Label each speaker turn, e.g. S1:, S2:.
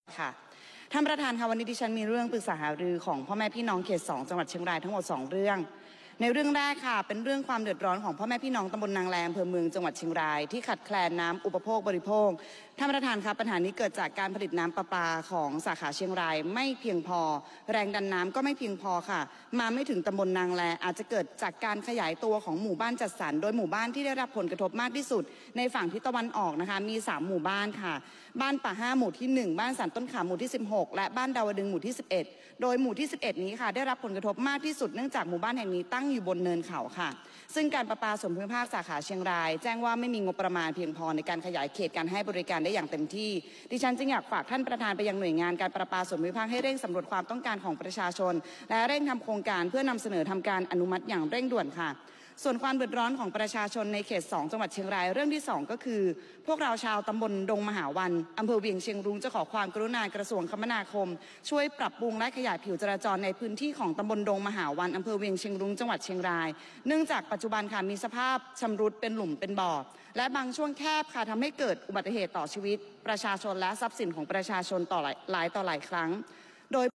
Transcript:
S1: ค่ะท่านประธานคะวันนี้ดิฉันมีเรื่องปรึกษาหารือของพ่อแม่พี่น้องเขต2จังหวัดเชียงรายทั้งหมด2เรื่องในเรื่องแรกค่ะเป็นเรื่องความเดือดร้อนของพ่อแม่พี่น้องตำบลนางแลอำเภอเมืองจังหวัดเชียงรายที่ขาดแคลนน้ำอุปโภคบริโภคท่านประธานคะปัญหานี้เกิดจากการผลิตน้ำประปาของสาขาเชียงรายไม่เพียงพอแรงดันน้ำก็ไม่เพียงพอค่ะมาไม่ถึงตำบลนางแลอาจจะเกิดจากการขยายตัวของหมู่บ้านจัดสรรโดยหมู่บ้านที่ได้รับผลกระทบมากที่สุดในฝั่งทิศตะวันออกนะคะมี3หมู่บ้านค่ะบ้านป่า5หมู่ที่1บ้านสันต้นขาหมู่ที่16และบ้านดาวดึงหมู่ที่11โดยหมู่ที่11นี้ค่ะได้รับผลกระทบมากที่สุดเนื่องจากหมู่บ้านแห่งนี้ตั้งอยู่บนเนินเขาค่ะซึ่งการประปาส่วนภูมิภาคสาขาเชียงรายแจ้งว่าไม่มีงบประมาณเพียงพอในการขยายเขตการให้บริการได้อย่างเต็มที่ดิฉันจึงอยากฝากท่านประธานไปยังหน่วยงานการประปาส่วนภูมิภาคให้เร่งสำรวจความต้องการของประชาชนและเร่งทำโครงการเพื่อนำเสนอทำการอนุมัติอย่างเร่งด่วนค่ะส่วนความเดือดร้อนของประชาชนในเขต2จังหวัดเชียงรายเรื่องที่2ก็คือพวกเราชาวตำบลดงมหาวันอำเภอเวียงเชียงรุ้งจะขอความกรุณากระทรวงคมนาคมช่วยปรับปรุงและขยายผิวจราจรในพื้นที่ของตำบลดงมหาวันอำเภอเวียงเชียงรุ้งจังหวัดเชียงรายเนื่องจากปัจจุบันค่ะมีสภาพชำรุดเป็นหลุมเป็นบ่อและบางช่วงแคบค่ะทำให้เกิดอุบัติเหตุต่อชีวิตประชาชนและทรัพย์สินของประชาชนต่อหลายครั้งโดย